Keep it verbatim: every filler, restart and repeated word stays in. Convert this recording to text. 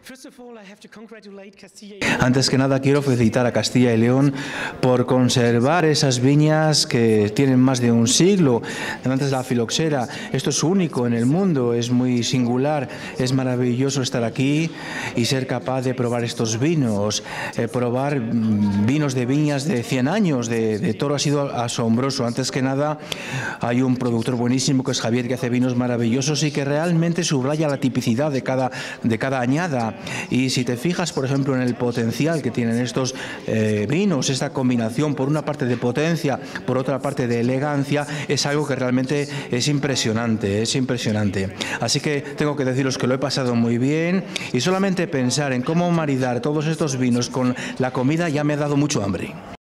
Antes que nada quiero felicitar a Castilla y León por conservar esas viñas que tienen más de un siglo. Antes de la filoxera, esto es único en el mundo, es muy singular, es maravilloso estar aquí y ser capaz de probar estos vinos. Eh, probar vinos de viñas de cien años, de, de Toro, ha sido asombroso. Antes que nada hay un productor buenísimo que es Javier, que hace vinos maravillosos y que realmente subraya la tipicidad de cada, de cada añada. Y si te fijas, por ejemplo, en el potencial que tienen estos eh, vinos, esta combinación, por una parte de potencia, por otra parte de elegancia, es algo que realmente es impresionante, es impresionante. Así que tengo que deciros que lo he pasado muy bien y solamente pensar en cómo maridar todos estos vinos con la comida ya me ha dado mucho hambre.